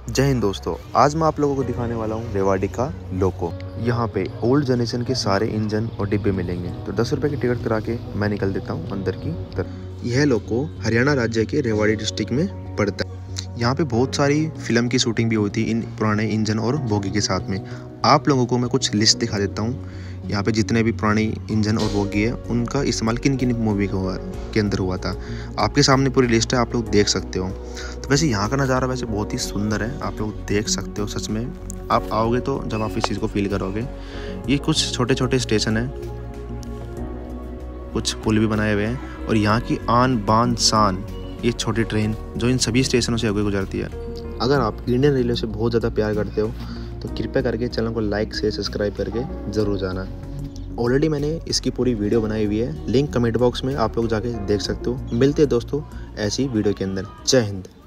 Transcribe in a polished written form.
जय हिंद दोस्तों, आज मैं आप लोगों को दिखाने वाला हूँ रेवाड़ी का लोको। यहाँ पे ओल्ड जनरेशन के सारे इंजन और डिब्बे मिलेंगे। तो 10 रुपये की टिकट करा के मैं निकल देता हूँ अंदर की तरफ। यह लोको हरियाणा राज्य के रेवाड़ी डिस्ट्रिक्ट में पड़ता है। यहाँ पे बहुत सारी फिल्म की शूटिंग भी होती है इन पुराने इंजन और बोगी के साथ में। आप लोगों को मैं कुछ लिस्ट दिखा देता हूँ। यहाँ पे जितने भी पुरानी इंजन और बोगी है उनका इस्तेमाल किन किन मूवी के अंदर हुआ था। आपके सामने पूरी लिस्ट है, आप लोग देख सकते हो। तो वैसे यहाँ का नज़ारा वैसे बहुत ही सुंदर है, आप लोग देख सकते हो। सच में आप आओगे तो जब आप इस चीज़ को फील करोगे। ये कुछ छोटे छोटे स्टेशन हैं, कुछ पुल भी बनाए हुए हैं और यहाँ की आन बान शान ये छोटी ट्रेन जो इन सभी स्टेशनों से होकर गुजरती है। अगर आप इंडियन रेलवे से बहुत ज़्यादा प्यार करते हो तो कृपया करके चैनल को लाइक से सब्सक्राइब करके ज़रूर जाना। ऑलरेडी मैंने इसकी पूरी वीडियो बनाई हुई है, लिंक कमेंट बॉक्स में आप लोग जाके देख सकते हो। मिलते हैं दोस्तों ऐसी वीडियो के अंदर। जय हिंद।